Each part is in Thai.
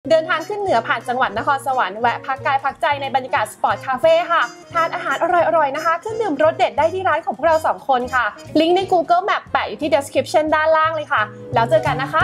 เดินทางขึ้นเหนือผ่านจังหวัดนครสวรรค์แวะพักกายพักใจในบรรยากาศสปอร์ตคาเฟ่ค่ะทานอาหารอร่อยๆนะคะเครื่องดื่มรสเด็ดได้ที่ร้านของพวกเรา2คนค่ะลิงก์ใน Google Map แปะอยู่ที่ description ด้านล่างเลยค่ะแล้วเจอกันนะคะ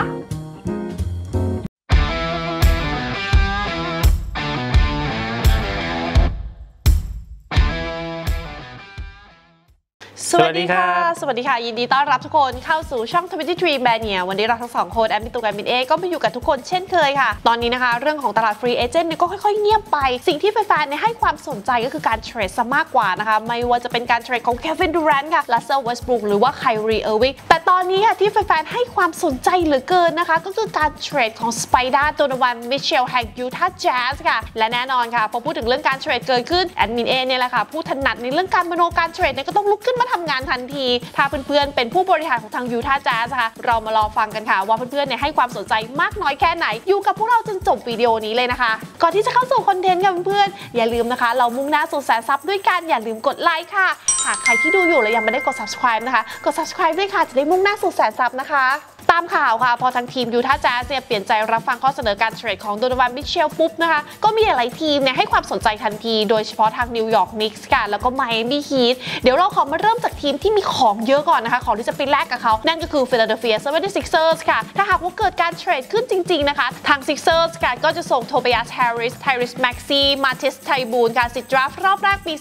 สวัสดีค่ะยินดีต้อนรับทุกคนเข้าสู่ช่อง23 Mania วันนี้เราทั้ง2คนแอดมินตูกับแอดมินเอก็มาอยู่กับทุกคนเช่นเคยค่ะตอนนี้นะคะเรื่องของตลาดฟรีเอเจนต์เนี่ยก็ค่อยๆเงียบไปสิ่งที่แฟนๆให้ความสนใจก็คือการเทรดซะมากกว่านะคะไม่ว่าจะเป็นการเทรดของเควินดูแรนต์ค่ะลัสเซลเวสต์บรูคหรือว่าไคลรีเออร์วิงแต่ตอนนี้ค่ะที่แฟนๆให้ความสนใจเหลือเกินนะคะก็คือการเทรดของสไปด้าโดโนวันมิเชลแห่งยูทาห์แจ๊สค่ะและแน่นอนค่ะพอพูดถึงเรื่องการเทรดเกิดขึ้นแอดมินเอเนี่ยแหละค่ะผู้ถนัดในเรื่องการมโนการเทรดเนี่ยก็ต้องลุกขึ้นมาทำงานทันทีถ้าเพื่อนๆเป็นผู้บริหารของทางยูทาห์แจ๊สค่ะเรามารอฟังกันค่ะว่าเพื่อนๆเนี่ยให้ความสนใจมากน้อยแค่ไหนอยู่กับพวกเราจนจบวิดีโอนี้เลยนะคะก่อนที่จะเข้าสู่คอนเทนต์กับเพื่อนๆอย่าลืมนะคะเรามุ่งหน้าสู่แสนซับด้วยกันอย่าลืมกดไลค์ค่ะหากใครที่ดูอยู่แล้วยังไม่ได้กด subscribe นะคะกด subscribe ด้วยค่ะจะได้มุ่งหน้าสู่แสนซับนะคะตามข่าวค่ะพอทางทีมยูทาห์แจ๊สเนี่ยเปลี่ยนใจรับฟังข้อเสนอการเทรดของโดโนวันมิเชลปุ๊บนะคะก็มีหลายทีมเนี่ยให้ความสนใจทันทีโดยเฉพาะทางนิวยอร์กนิกส์ค่ะแล้วก็ไมอามี่ฮีทเดี๋ยวเราขอมาเริ่มจากทีมที่มีของเยอะก่อนนะคะของที่จะไปแลกกับเขานั่นก็คือฟิลาเดลเฟีย 76ers ค่ะถ้าหากว่าเกิดการเทรดขึ้นจริงๆนะคะทาง Sixers ค่ะก็จะส่งโทเบียสแฮร์ริสไทริสแม็กซี่มาติสไทบูลการสิทธิ์ดราฟต์รอบแรกปี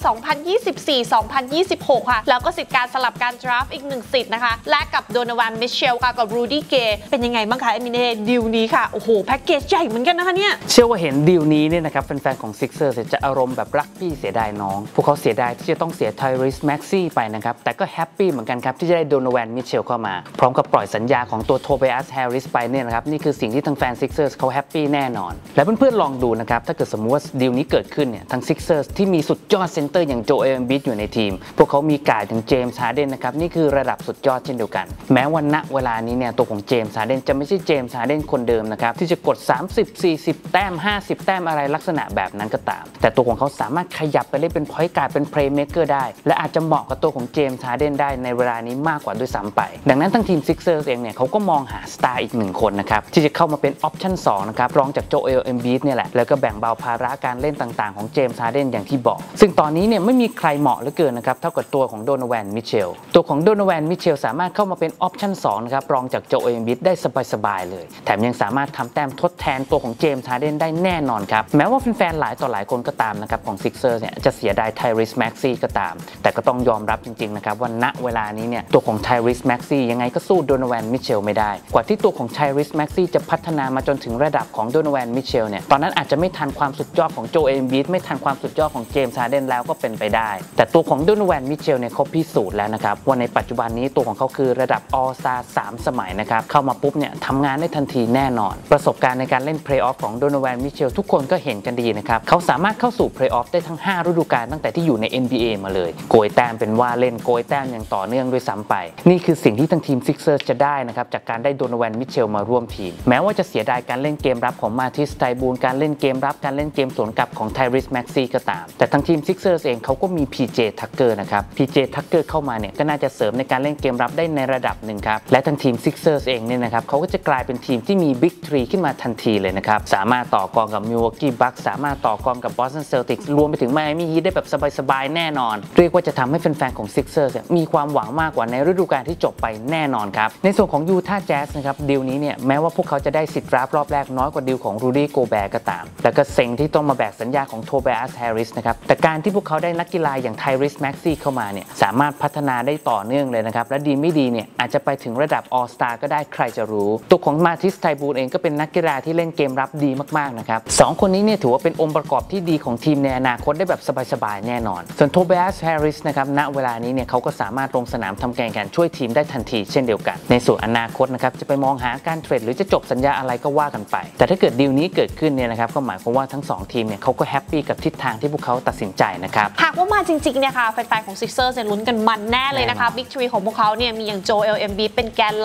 2024-2026 ค่ะแล้วก็สิทธิ์การสลับการดราฟต์อีก1สิทธิ์นะคะแลกกับโดโนวันมิเชลค่ะกับรูดี้เกย์เป็นยังไงบ้างคะเอมิเน่ดีลนี้ค่ะโอ้โหแพ็กเกจใหญ่เหมือนกันนะคะเนี่ยเชื่อว่าเห็นดีลนี้เนี่ยนะครับแฟนๆของ Sixers จะอารมณ์แบบรักพี่เสียดายน้องพวกเขาเสียดายที่จะต้องเสียไทริสแม็กซี่ไปนะครับแต่ก็แฮปปี้เหมือนกันครับที่จะได้โดโนแวนมิเชลเข้ามาพร้อมกับปล่อยสัญญาของตัวโทเบียสแฮร์ริสไปเนี่ยนะครับนี่คือสิ่งที่ทางแฟน Sixers เขาแฮปปี้แน่นอนและเพื่อนๆลองดูนะครับถ้าเกิดสมมติว่าดีลนี้เกิดขึ้นเนี่ยทาง Sixers ที่มีสุดยอดเซนเตอร์อย่างโจเอล เอมบิดอยู่ในทีมพวกเขามีการ์ดอย่างเจมส์ฮาร์เดนนะครับนี่คือระดับสุดยอดเช่นเดียวกันแม้ว่าณเวลานี้เนี่ยตัวของเจมส์ฮาร์เดนจะไม่ใช่เจมส์ฮาร์เดนคนเดิมนะครับที่จะกด30-40 แต้ม50 แต้มอะไรลักษณะแบบนั้นก็ตามแต่ตัวของเขาสามารถขยับไปเล่นเป็นพอยต์การ์ดเป็นเพลย์เมคเกอร์ได้และอาจจะเหมาะกับตัวของเจมส์ฮาร์เดนได้ในเวลานี้มากกว่าด้วยซ้ำไปดังนั้นทั้งทีม Sixers เองเนี่ยเขาก็มองหาสตาร์อีก1คนนะครับที่จะเข้ามาเป็นออปชั่น2นะครับรองจากโจเอล เอมบิดเนี่ยแหละแล้วก็แบ่งเบาภาระการเล่นต่างๆของเจมส์ฮาร์เดนอย่างที่บอกซึ่งตอนนี้เนี่ยไม่มีใครเหมาะเหลือเกินนะครับเท่ากับตัวของโดโนแวนมิเชลตัวของโดโนแวนมิเชลสามารถเข้ามาเป็นออปชั่น2นะครับรองจากโจเอล เอมบิดได้สบายๆเลยแถมยังสามารถทำแต้มทดแทนตัวของเจมส์ฮาร์เดนได้แน่นอนครับแม้ว่าแฟนๆหลายต่อหลายคนก็ตามนะครับของ Sixers เนี่ยจะเสียดายไทริสแม็กซี่ก็ตามแต่ก็ต้องยอมรับจริงๆนะครับว่าณเวลานี้เนี่ยตัวของไทริสแม็กซี่ยังไงก็สู้โดโนแวนมิเชลไม่ได้กว่าที่ตัวของไทริสแม็กซี่จะพัฒนามาจนถึงระดับของโดโนแวนมิเชลเนี่ยตอนนั้นอาจจะไม่ทันความสุดยอดของโจเอล เอมบิดไม่ทันความสุดยอดของเจมส์ฮาร์เดนแล้วก็เป็นไปได้แต่ตัวของโดโนแวนมิเชลเนี่ยเขาพิสูจน์แล้วนะครับว่าในปัจจุบันนี้ตัวของเขาคือระดับออลสตาร์3 สมัยนะครับเข้ามาปุ๊บเนี่ยทำงานได้ทันทีแน่นอนประสบการณ์ในการเล่นเพลย์ออฟของโดโนแวนมิเชลทุกคนก็เห็นกันดีนะครับเขาสามารถเข้าสู่เพลย์ออฟได้ทั้ง5ฤดูกาลตั้งแต่ที่อยู่ใน NBA มาเลยโกยแต้มเป็นว่าเล่นโกยแต้มอย่างต่อเนื่องด้วยซ้ำไปนี่คือสิ่งที่ทางทีม Sixers จะได้นะครับจากการได้โดโนแวนมิเชลมาร่วมทีมแม้ว่าจะเสียดายการเล่นเกมรับของมาติสไทบูลการเล่นเกมรับการเล่นเกมสวนกลับของไทริสแม็กซี่ก็ตามแต่ทางทีม Sixers เองเขาก็มี PJ Tucker นะครับ PJ Tucker เข้ามาเนี่ยก็น่าจะเสริมในการเล่นเกมรับได้ในระดับหนึ่งครับและทางทีม Sixers เองเนี่ยนะครับเขาก็จะกลายเป็นทีมที่มี Big 3 ขึ้นมาทันทีเลยนะครับสามารถต่อกรกับ Milwaukee Bucks สามารถต่อกรกับ Boston Celtics รวมไปถึง Miami Heat ได้แบบสบายๆแน่นอนเรียกว่าจะทำให้แฟนๆของ Sixers มีความหวังมากกว่าในฤดูกาลที่จบไปแน่นอนครับในส่วนของ Utah Jazz นะครับดีลนี้เนี่ยแม้ว่าพวกเขาจะได้สิทธิ์ดราฟต์รอบแรกน้อยกว่าดีลของ Rudy Gobert ก็ตามแล้วก็เซ็งที่ต้องมาแบกสัญญาของ Tobias Harris นะครับแต่การที่พวกเขาได้นักกีฬาอย่าง Tyrese Maxey เข้ามาเนี่ยสามารถพัฒนาได้ต่อเนื่องเลยนะครับและดีไม่ดีเนี่ยอาจจะไปถึงระดับ All Star ก็ได้ใครจะรู้ตัวของมาติสไทบูลเองก็เป็นนักกีฬาที่เล่นเกมรับดีมากๆนะครับ2คนนี้เนี่ยถือว่าเป็นองค์ประกอบที่ดีของทีมในอนาคตได้แบบสบายๆแน่นอนส่วน Tobias Harris นะครับณเวลานี้เนี่ยเขาก็สามารถลงสนามทำการแข่งขันช่วยทีมได้ทันทีเช่นเดียวกันในส่วนอนาคตนะครับจะไปมองหาการเทรดหรือจะจบสัญญาอะไรก็ว่ากันไปแต่ถ้าเกิดดีลนี้เกิดขึ้นเนี่ยนะครับก็หมายความว่าทั้ง2ทีมเนี่ยเขาก็แฮปปี้กับทิศทางที่พวกเขาตัดสินใจนะครับหากว่ามาจริงๆเนี่ยค่ะแฟนๆของ Sixers ลุ้นกันมันแน่เลยนะคะ Big 3 ของพวกเขาเนี่ยมีอย่างโจเอล เอมบิดเป็นแกนหลักมีโดโน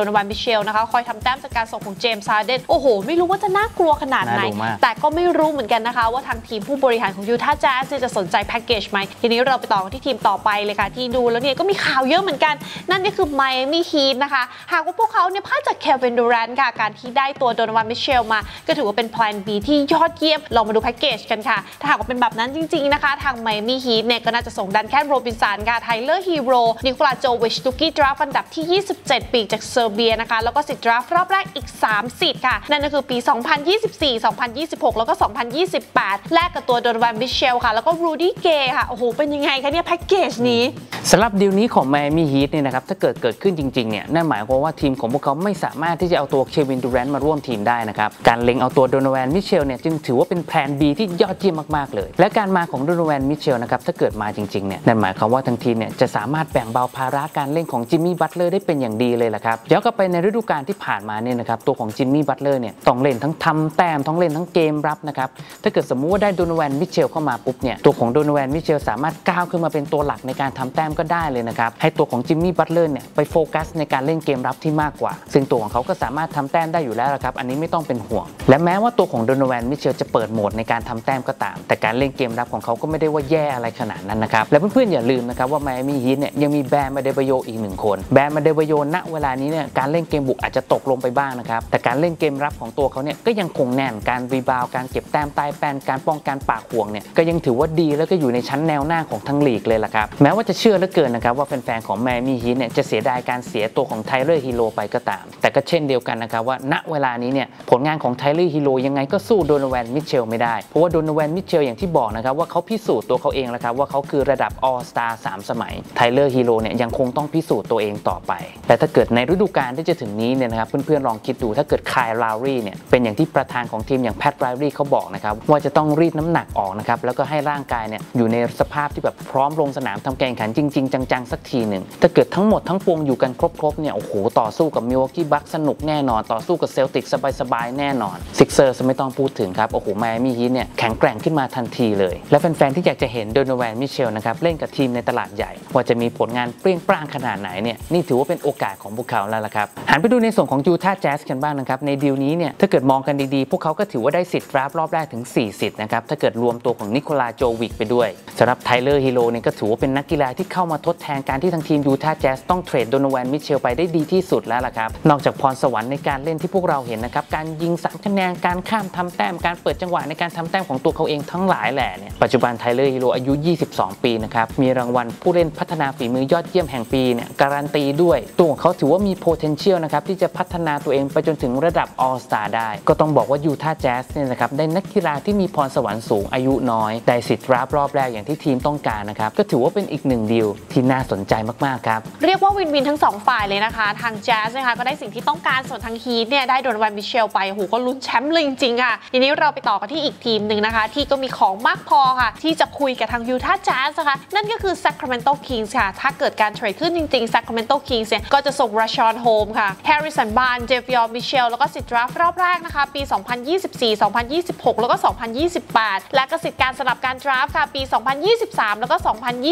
นวันมิเชลนะคะคอยทำแต้มจากการส่งของเจมส์ฮาร์เดนโอ้โหไม่รู้ว่าจะน่ากลัวขนาดไหนแต่ก็ไม่รู้เหมือนกันนะคะว่าทางทีมผู้บริหารของยูทาห์แจ๊สจะสนใจแพ็กเกจไหมทีนี้เราไปต่อกันที่ทีมต่อไปเลยค่ะที่ดูแล้วเนี่ยก็มีข่าวเยอะเหมือนกันนั่นก็คือไมอามี่ฮีทนะคะหากว่าพวกเขาเนี่ยพลาดจากเควินดูแรนต์ค่ะการที่ได้ตัวโดนวันมิเชลมาก็ถือว่าเป็นแพลน B ที่ยอดเยี่ยมลองมาดูแพ็กเกจกันค่ะถ้าหากว่าเป็นแบบนั้นจริงๆนะคะทางไมอามี่ฮีทเนี่ยก็น่าจะส่งดันแคนโรบินสันค่ะไทเลอร์ฮีโร่นิโคลาโจวิชตุกี้ดราฟต์อันดับที่27ปีจากเซอร์เบียนะคะแล้วก็สิทธิ์ดราฟต์รอบแรกอีก3สิทธิ์ค่ะนั่นก็คือปี2024 2026แล้วก็2028แลกกับตัวโดนวันมิเชลค่ะแล้วก็รูดี้เกย์ค่ะโอ้โหเป็นยังไงคะเนี่ยแพ็กเกจนี้สำหรับดีลนี้ของไมอามี่ฮีทเนี่ยนะครับถ้าเกิดขึ้นจริงๆเนี่ยนั่นหมายความว่าทีมของพวกเขาไม่สามารถที่จะเอาตัวเควินดูแรนต์มาร่วมทีมได้นะครับการเล็งเอาตัวโดนแวนมิเชลเนี่ยจึงถือว่าเป็นแผน B ที่ยอดเยี่ยมมากๆเลยและการมาของโดนแวนมิเชลนะครับถ้าเกิดมาจริงๆเนี่ยนั่นหมายความว่าทั้งทีมเนี่ยจะสามารถแบ่งเบาภาระการเล่นของจิมมี่บัตเลอร์ได้เป็นอย่างดีเลยล่ะครับย้อนกลับไปในฤดูกาลที่ผ่านมาเนี่ยนะครับตัวของจิมมี่บัตเลอร์เนี่ยต้องเล่นทั้งทำแต้มต้องเล่นทั้งเกมรับนะครับถ้าเกิดสมมุติว่าได้โดนแวนมิเชลเข้ามาปุ๊บเนี่ยตัวของโดนแวนมิเชลสามารถก้าวขึ้นมาเป็นตัวหลักในการทำแต้มก็ได้เลยนะครับให้ตัวของจิมมี่บัตเลอร์เนี่ยไปโฟกัสในการเล่นเกมรับที่มากกว่าซึ่งตัวของเขาก็สามารถทำแต้มได้อยู่แล้วครับอันนี้ไม่ต้องเป็นห่วงและแม้ว่าตัวของโดนแวนมิเชลจะเปิดโหมดในการทำแต้มก็ตามแต่การเล่นเกมรับของเขาก็ไม่ได้ว่าแย่อะไรขนาดนั้นนะครับและเพื่อนๆอย่าลืมนะครับว่าไมอามี่ฮีทเนี่ยยังมีแบร์มาเดบาโยอีก1คนแบร์มาเดบาโยณเวลานี้เนี่ยการเล่นเกมบุกอาจจะตกลงไปบ้างนะครับแต่การเล่นเกมรับของตัวเขาเนี่ยก็ยังคงแน่นการรีบาวการเก็บแต้มใต้แป้นการป้องกันปากห่วงเนี่ยก็ยังถือว่าดีแล้วก็อยู่ในชั้นแนวหน้าของทั้งลีกเลยล่ะครับแม้ว่าจะเชื่อเหลือเกินนะครับว่าแฟนๆของไมอามี่ฮีทเนี่ยจะเสียดายการเสียตัวของไทเลอร์ฮีโร่ไปก็ตามแต่ก็เช่นเดียวกันนะครับว่าณเวลานี้เนี่ยผลงานของไทเลอร์ฮีโร่ยังไงก็สู้โดนแวนมิเชลไม่ได้เพราะว่าโดนแวนมิเชลอย่างที่บอกนะครับว่าเขาพิสูจน์ตัวเขาเองแล้วครับว่าเขาคือระดับ All Star 3 สมัยไทเลอร์ฮีโร่เนี่ยยังคงต้องพิสูจน์ตัวเองต่อไปแต่ถ้าเกิดในฤดูกาลที่จะถึงนี้เนี่ยนะครับเพื่อนๆลองคิดดูถ้าเกิดไคลลาวรี่เนี่ยเป็นอย่างที่ประธานของทีมอย่างแพทไรรี่เขาบอกนะครับว่าจะต้องรีดน้ำหนักออกนะครับแล้วก็ให้ร่างกายเนี่ยอยู่ในสภาพที่แบบพร้อมลงสนามทำการแข่งขันจริงๆจังๆสักทีหนึ่งถ้าเกิดทั้งหมดทั้งปวงอยู่กันครบๆเนี่ยโอ้โหต่อสู้กับมิลวอกกี้บัคสนุกแน่นอนต่อสู้กับเซลติกสบายๆแน่นอนซิกเซอร์ไม่ต้องพูดถึงครับโอ้โหไมอามี่ฮีทเนี่ยแข็งแกร่งขึ้นมาทันทีเลยและแฟนๆที่อยากจะเห็นโดนแวนมิเชลนะครับเล่นกับทีมในตลาดใหญ่ว่าจะมีผลงานเปรี้ยงปร้างขนาดไหนเนี่ยนี่ถือว่าเป็นโอกาสของพวกเขาแล้วล่ะครับหันไปดูในส่วนของยูทาห์แจ๊สกันบ้างนะครับในดีลนี้เนี่ยถ้าเกิดมองกันดีๆพวกเขาก็ถือว่าได้สิทธิ์ดราฟต์รอบแรกถึง4สิทธิ์นะครับถ้าเกิดรวมตัวของนิโคลาโจวิกไปด้วยสำหรับไทเลอร์ฮีโร่เนี่ยก็ถือว่าเป็นนักกีฬาที่เข้ามาทดแทนการที่ทางทีมยูทาห์แจ๊สต้องเทรดโดนแวนมิเชลไปได้ดีที่สุดแล้วล่ะครับนอกจากพรสวรรค์ในการเล่นที่พวกเราเห็นนะครับการยิง3คะแนนการข้ามทำแต้มการเปิดจังหวะในการทำแต้มของตัวเขาเองทั้งหลายแหล่เนี่ยปัจจุบันไทเลอร์ฮีโร่อายุ22ปีนะครับมีรางวัลผู้เล่นพัฒนาฝีมือยอดเยี่ยมแห่งปีเนี่ยการันตีด้วยตัวของเขาถือว่ามี potential นะครับที่จะพัฒนาตัวเองไปจนถึงระดับ All Star ได้ก็ต้องบอกว่ายูทาห์แจ๊สเนี่ยนะครับได้นักกีฬาที่มีพรสวรรค์สูงอายุน้อยได้สิทธิ์ดราฟต์รอบแรกอย่างที่ทีมต้องการนะครับก็ถือว่าเป็นอีก1ดีลที่น่าสนใจมากๆครับเรียกว่าวินทั้ง2ฝ่ายเลยนะคะทางแจ๊สนะคะก็ได้สิ่งที่ต้องการส่วนทางฮีทเนี่ยได้โดนแวนมิเชลไปโหก็ลุ้นแชมป์เลยจริงๆค่ะทีนี้เราไปต่อกันที่อีกทีมหนึ่งนะคะที่ก็มีของมากพอค่ะที่จะคุยกับทางยูทาห์แจ๊สนะคะนั่นก็คือ Sacramento Kings ค่ะถ้าเกิดการเทรดขึ้นจริงๆ Sacramento Kings เนี่ยก็จะส่งราชอนโฮมค่ะแฮร์ริสันบาร์นเจฟยอร์มิเชลแล้วก็สิทธิ์ดราฟต์รอบแรกนะคะปี2024 2026แล้วก็2028และก็สิทธิ์การสลับการดราฟต์ค่ะปี2023แล้วก็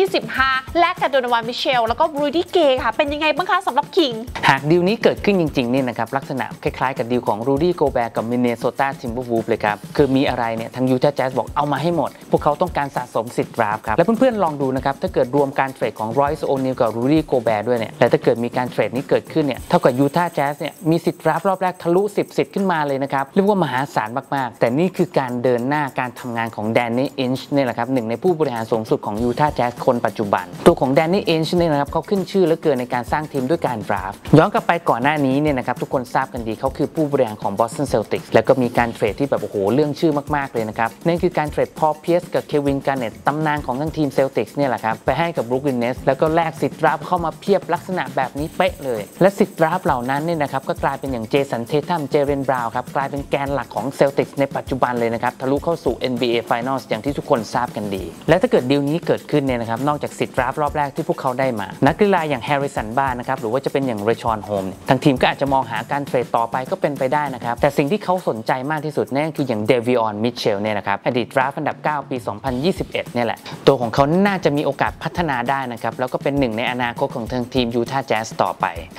2025และกับโดนแวนมิเชลแล้วก็บรูดี้เกย์ค่ะเป็นยังไงบ้างคะสำหรับคิงหากดีลนี้เกิดขึ้นจริงๆเนี่ยนะครับลักษณะคล้ายๆกับดีลของรูดี้โกแบร์กับมินเนโซตาทิมเบอร์วูฟเลยครับคือมีอะไรเนี่ยทางยูทาห์แจ๊สบอกเอามาให้หมดพวกเขาต้องการสะสมสิทธิ์ดราฟต์ครับและเพื่อนๆลองดูนะครับถ้าเกิดรวมการเทรดของรอยส์โอนิลกับรูดี้โกแบร์ด้วยเนี่ยและถ้าเกิดมีการเทรดนี้เกิดขึ้นเนี่ยเท่ากับยูทาห์แจ๊สเนี่ยมีสิทธิ์ดราฟต์รอบแรกทะลุ10สิทธิ์ขึ้นมาเลยนะครับเรียกว่ามหาศาลมากๆแต่นี่คือการเดินหน้าการทำงานของแดนนี่อินช์เนี่ยแหละครับหนึ่งในผู้บริหารสูงสุดของยูทาห์แจ๊สคนปัจจุบันตัวของแดนนี่อินช์เนี่ยนะครับเขาขึ้นชื่อเหลือเกินในการสร้างทีมด้วยการดราฟต์ย้อนกลับไปก่อนหน้านี้เนี่ยนะครับทุกคนทราบกันดีเขาคือผู้บริหารของ Boston Celtics แล้วก็มีการเทรดที่แบบโอ้โหเรื่องชื่อมากๆเลยนะครับนั่นคือการเทรดพอลเพียสกับเควินการ์เน็ตตำนานของทั้งทีม Celtics เนี่ยแหละครับไปให้กับบรูคลินเนสแล้วก็แลกสิทธิ์ดราฟต์เข้ามาเพียบลักษณะแบบนี้เป๊ะเลยและสิทธิ์ดราฟต์เหล่านั้นเนี่ยนะครับก็กลายเป็นอย่างเจสันเททัมเจเรนบราวน์ครับกลายเป็นแกนหลักของ Celtics ในปัจจุบันเลยนะครับทะลุเข้าสู่ NBA Finals อย่างที่ทุกคนทราบกันดีและถ้าเกิดดีลนี้เกิดขึ้นเนี่ยนะครับนอกจากสิทธิ์ดราฟต์รอบแรกที่พวกเขาได้มานักกีฬาอย่างแฮร์ริสันบาร์นะครับหรือว่าจะเป็นอย่างเรชอนโฮมทางทีมก็อาจจะมองหาการเทรดต่อไปก็เป็นไปได้นะครับแต่สิ่งที่เขาสนใจมากที่สุดนั่นคืออย่างเดวิออนมิเชลเนี่ยนะครับอดีตดราฟต์อันดับ9ปี2021เนี่ยแหละตัวของเขาน่าจะมีโอกาสพัฒนาได้นะครับแล้วก็เป็นหนึ่งในอนาคตของทางทีมยูทาห์แจ๊สต่อไปหันไปดูใน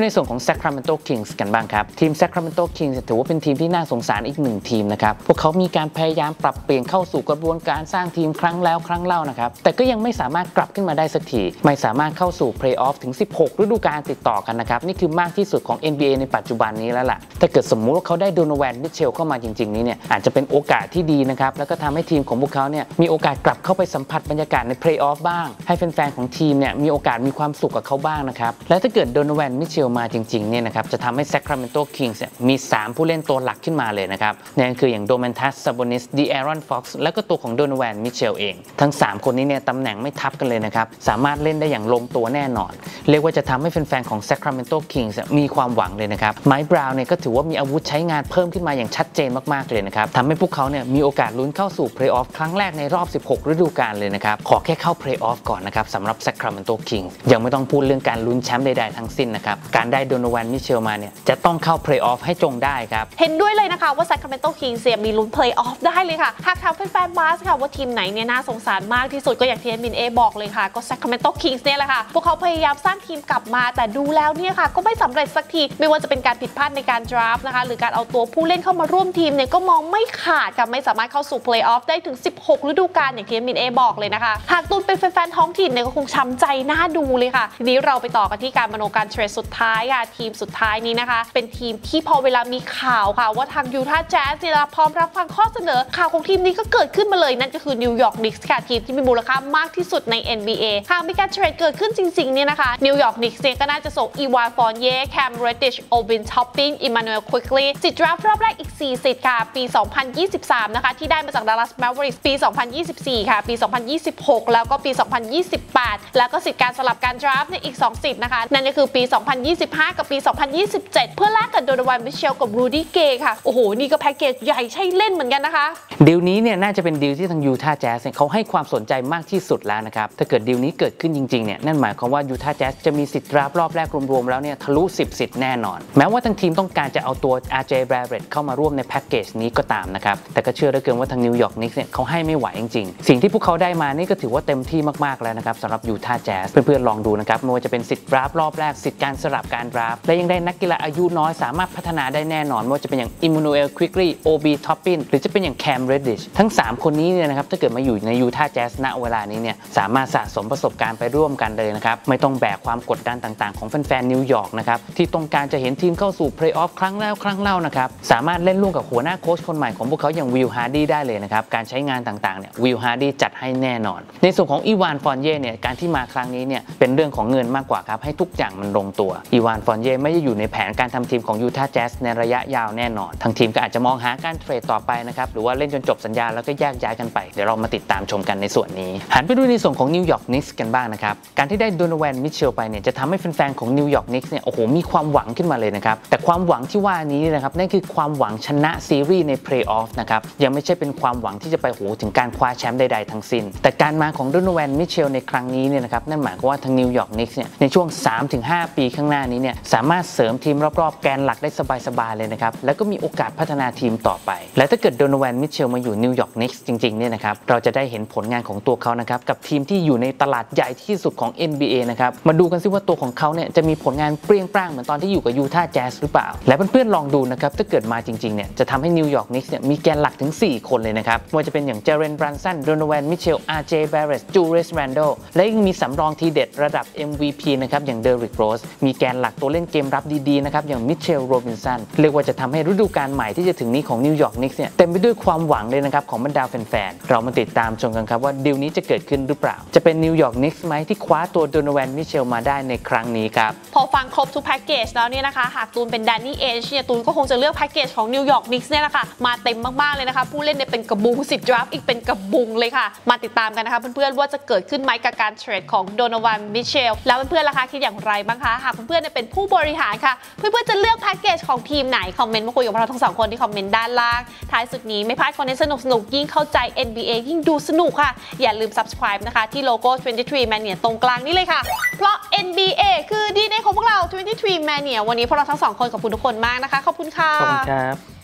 ในส่วนของ Sacramento Kings กันบ้างครับทีม Sacramento Kings ถือว่าเป็นทีมที่น่าสงสารอีกหนึ่งทีมนะครับพวกเขามีการพยายามปรับเปลี่ยนเข้าสู่กระบวนการสร้างทีมครั้งแล้วครั้งเล่านะครับแต่ก็ยังไม่สามารถกลับขึ้นมาได้สักทีไม่สามารถเข้าสู่เพลย์ออฟถึง16ฤดูกาลติดต่อกันนะครับนี่คือมากที่สุดของ NBA ในปัจจุบันนี้แล้วล่ะถ้าเกิดสมมุติว่าเขาได้โดโนแวนมิเชลเข้ามาจริงๆนี้เนี่ยอาจจะเป็นโอกาสที่ดีนะครับแล้วก็ทำให้ทีมของพวกเขาเนี่ยมีโอกาสกลับเข้าไปสัมผัสบรรยากาศในเพลย์ออฟบ้างให้แฟนๆของทีมเนี่ยมีโอกาสมีความสุขกับเขาบ้างนะครับและถ้าเกิดโดโนแวนมิเชลมาจริงๆเนี่ยนะครับจะทำให้ Sacramento Kings มี3ผู้เล่นตัวหลักขึ้นมาเลยนะครับนั่นคืออย่างโดแมนทัส ซาโบนิส ดีแอรอน ฟ็อกซ์แล้วก็ตัวของโดโนแวนมิเชลเองทั้ง3คนนี้เนี่ยตำแหน่งไม่ทับกันเลยนะครับสามารถเล่นได้อย่างลงตัวแน่นอนเรียกว่าจะทำให้แฟนๆของ Sacramento Kings มีความหวังเลยนะครับไมค์ บราวน์เนี่ยก็ถือว่ามีอาวุธใช้งานเพิ่มขึ้นมาอย่างชัดเจนมากๆเลยนะครับทำให้พวกเขาเนี่ยมีโอกาสลุ้นเข้าสู่เพลย์ออฟครั้งแรกในรอบ16ฤดูกาลเลยนะครับขอแค่เข้าเพลย์ออฟก่อนนะครับสำหรับ Sacramento Kings ยังไม่ต้องพูดเรื่องการลุ้นแชมป์ใดๆทั้งสิ้นนะครับการได้โดโนแวนมิเชลมาเนี่ยจะต้องเข้าเพลย์ออฟให้จงได้ครับเห็นด้วยเลยนะคะว่า Sacramento Kings มีลุ้นเพลย์ออฟได้เลยค่ะหากถามแฟนๆบาสค่ะว่าทีมไหนเนี่ยน่าสงสารมากที่สุดก็อย่างที่มินเอบอกเลยค่ะก็ Sacramento Kings เนี่ยแหละค่ะพวกเขาพยายามสร้างทีมกลับมาแต่ดูแล้วเนี่ยค่ะก็ไม่สำเร็จสักทีไม่ว่าจะเป็นการผิดพลาดในการดราฟต์นะคะหรือการเอาตัวผู้เล่นเข้ามาร่วมทีมเนี่ยก็มองไม่ขาดค่ะไม่สามารถเข้าสู่เพลย์ออฟได้ถึง16ฤดูกาลอย่างที่มินเอบอกเลยนะคะหากตูนเป็นแฟนๆท้องถิ่นเนี่ยก็คงช้ำใจน่าดูเลยค่ะทีนี้เราไปต่อกันที่การมโนการเทรดสุดท้ายค่ะทีมสุดท้ายนี้นะคะเป็นทีมที่พอเวลามีข่าวค่ะว่าทางยูทาห์แจ๊สเนี่ยพร้อมรับฟังข้อเสนอข่าวของทีมนี้ก็เกิดขึ้นมาเลยนั่นก็คือนิวยอร์กนิกส์ค่ะทีมที่มีมูลค่ามากที่สุดใน NBA หากมีการเทรดเกิดขึ้นจริงๆเนี่ยนะคะนิวยอร์กนิกส์ก็น่าจะส่งอีวาน ฟอร์เย่แคม เรดดิช โอบิน ท็อปปิ้ง อิมมานูเอล ควิกลีสิทธิ์ดราฟต์รอบแรกอีก4สิทธิ์ค่ะปี 2023 นะคะที่ได้มาจาก Dallas Mavericks ปี 2024 ค่ะปี 2026 แล้วก็ปี 2028 แล้วก็สิทธิ์การสลับการดราฟต์ในอีก2สิทธิ์นะคะนั่นก็คือปี 2025 กับปี 2027 เพื่อแลกกับโดโนแวนมิเชลกับรูดี้เกย์ค่ะโอ้โหนี่ก็แพ็กเกจใหญ่ใช่เล่นเหมือนกันนะคะดีลนี้เนี่ยน่าจะเป็นดีลที่ทางยูทาห์แจ๊สเขาให้ความสนใจมากที่สุดแล้วนะครับถ้าเกิดดีลนี้เกิดขึ้นจริงๆเนี่ยนั่นหมายความว่ายูทาห์แจ๊สจะมีสิทธิ์ดราฟต์รอบแรกรวมๆแล้วเนี่ยทะลุ10สิทธิ์แน่นอนแม้ว่าทางทีมต้องการจะเอาตัว RJ Barrett เข้ามาร่วมในแพ็กเกจนี้ก็ตามนะครับแต่ก็เชื่อเหลือเกินว่าทางนิวยอร์กนิกส์เนี่ยเขาให้ไม่ไหวจริงๆสิ่งที่พวกเขาได้มานี่ก็ถือว่าเต็มที่มากๆแล้วนะครับสำหรับยูทาห์แจ๊สเพื่อนๆลองดูนะครับไม่ว่าจะเป็นสิทธิ์ดราฟต์รอบแรกสิทธิ์การสลับการดราฟต์และยังได้นักกีฬาอายุน้อยสามารถพัฒนาได้แน่นอนไม่ว่าจะเป็นอย่างอิมมานูเอล ควิกลี โอบี ท็อปปิ้งหรือจะเป็นอย่างแคม เรดดิชทั้ง3คนนี้เนี่ยนะครับถ้าเกิดมาอยู่ในยูทาห์แจ๊สณเวลานี้เนี่ยสามารถสะสมประสบการณ์ไปร่วมกันเลยนะครับไม่ต้องแบกความกดดันต่างๆของแฟนๆนิวยอร์กนะครับที่ต้องการจะเห็นทีมเข้าสู่เพลย์ออฟครั้งแล้วครั้งเล่านะครับสามารถเล่นร่วมกับหัวหน้าโค้ชคนใหม่ของพวกเขาอย่างวิล ฮาร์ดี้ได้เลยนะครับการใช้งานต่างๆเนี่ยวิล ฮาร์ดี้จัดให้แน่นอนในส่วนของอีวาน ฟอนเย่เนี่ยการที่มาครั้งนี้เนี่ยเป็นเรื่องของเงินมากกว่าครับให้ทุกอย่างมันลงตัวอีวาน ฟอนเย่ไม่ได้อยู่ในแผนการทำทีมของยูทาห์แจ๊สในระยะยาวแน่นอนทางทีมก็อาจจะมองหาการเทรดต่อไปนะครับหรือว่าเล่นจนจบสัญญาแล้วก็แยกย้ายกันไปเดี๋ยวเรามาติดตามชมกันในส่วนนี้หันไปดูในส่วนของนิวยอร์กนิกส์กันบ้างนะครับการที่ได้โดโนแวนมิเชลไปเนี่ยจะทำให้แฟนๆของนิวยอร์กนิกส์เนี่ยโอ้โหมีความหวังขึ้นมาเลยนะครับแต่ความหวังที่ว่านี้นะครับนั่นคือความหวังชนะซีรีส์ในเพลย์ออฟนะครับยังไม่ใช่เป็นความหวังที่จะไปโหถึงการคว้าแชมป์ใดๆทั้งสิ้นแต่การมาของโดโนแวนมิเชลในครั้งนี้เนี่ยนะครับนั่นหมายความว่าทางนิวยอร์กนิกส์เนี่ยในช่วง 3-5 ปีข้างหน้านี้เนี่ยสามารถเสริมทีมรอบๆแกนหลักได้สบายๆเลยนะครับแล้วก็มีโอกาสพัฒนาทีมต่อไปและถ้าเกิดโดโนแวนมิเชลมาอยู่นิวยอร์กนิกส์จริงๆเนี่ยนะครับเราจะได้เห็นผลงานของตัวเขานะครับกับทีมที่อยู่ในตลาดใหญ่ที่สุดของ NBA นะครับมาดูกันซิว่าตัวของเขาเนี่ยจะมีผลงานเปรี้ยงปร้างเหมือนตอนที่อยู่กับยูทาห์แจ๊สหรือเปล่าและเพื่อนๆลองดูนะครับถ้าเกิดมาจริงๆเนี่ยจะทำให้นิวยอร์กนิกส์เนี่ยมีแกนหลักถึง4คนเลยนะครับไม่ว่าจะเป็นอย่างเจเรน บรันสัน โดโนแวนมิเชล RJ Barrett จูเลียส แรนโดลและยังมีสำรองทีเด็ดระดับ MVP นะครับอย่างเดริก โรสมีแกนหลักตัวเล่นเกมรับดีๆนะครับอย่างมิเชล โรบินสันเรียกว่าจะทำให้ฤดูกาลใหม่ที่จะถึงนี้ของนิวยอร์กนิกส์เนี่ยเต็มไปด้วยความหวังเลยนะครับของบรรดาแฟนๆเรามาติดตามชมกันครับว่าดีลนี้จะเกิดขึ้นหรือเปล่าจะเป็นนิวยอร์กนิกส์ไหมที่คว้าตัวโดโนแวนมิเชลมาได้ในครั้งนี้ครับพอฟังครบทุกแพ็กเกจแล้วเนี่ยนะคะหากตูนเป็นแดนนี่เอจเนี่ยตูนก็คงจะเลือกแพ็กเกจของนิวยอร์กนิกส์เนี่ยแหละค่ะมาเต็มมากๆเลยนะคะผู้เล่นเนี่ยเป็นกระบุงสิทธิ์ดราฟต์อีกเป็นกระบุงเลยค่ะมาติดตามกันนะคะเพื่อนๆว่าจะเกิดขึ้นไหมกับการเทรดของโดโนแวนมิเชลแล้วเพื่อนๆล่ะคะคิดอย่างไรบ้างคะหากเพื่อนๆเป็นผู้บริหารค่ะเพื่อนๆจะเลือกแพ็กเกจของทีมไหนคอมเมนต์มาคุยกับเราทั้ง2คนที่คอมเมนต์ด้านล่างท้ายสุดนี้ไม่พลาดคอนเทนต์สนุกๆยิ่งเข้าใจ NBA ยิ่งดูสนุกค่ะอย่าลืม subscribe นะคะที่โลโก้ 23 Mania ตรงกลางนี้เลยค่ะเพราะ NBA คือดีในของพวกเรา 23 Mania วันนี้พวกเราทั้ง2คนขอบคุณทุกคนมากนะคะขอบคุณค่ะขอบคุณครับ